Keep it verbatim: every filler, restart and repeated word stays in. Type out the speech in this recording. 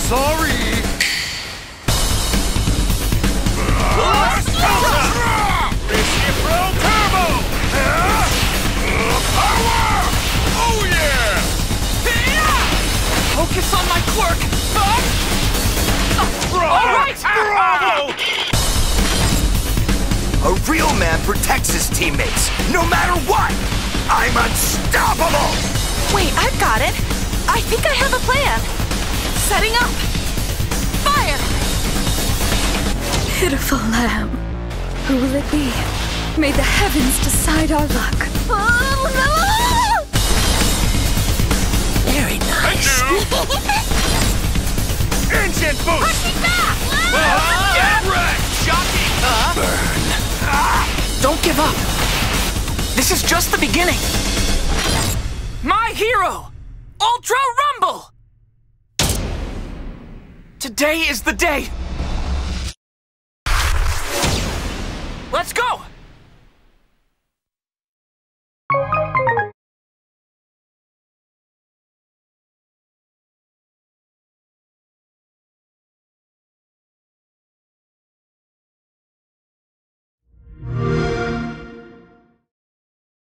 sorry! Reciprocal Turbo! Power! Oh yeah! Focus on my quirk! All right! Bravo! A real man protects his teammates, no matter what! I'm unstoppable! Wait, I've got it. I think I have a plan. Setting up. Fire! Pitiful lamb. Who will it be? May the heavens decide our luck. Oh, no! Very nice. Engine boost! Push me back! Get wrecked! Shocking! Don't give up. This is just the beginning. My hero, Ultra Rumble! Today is the day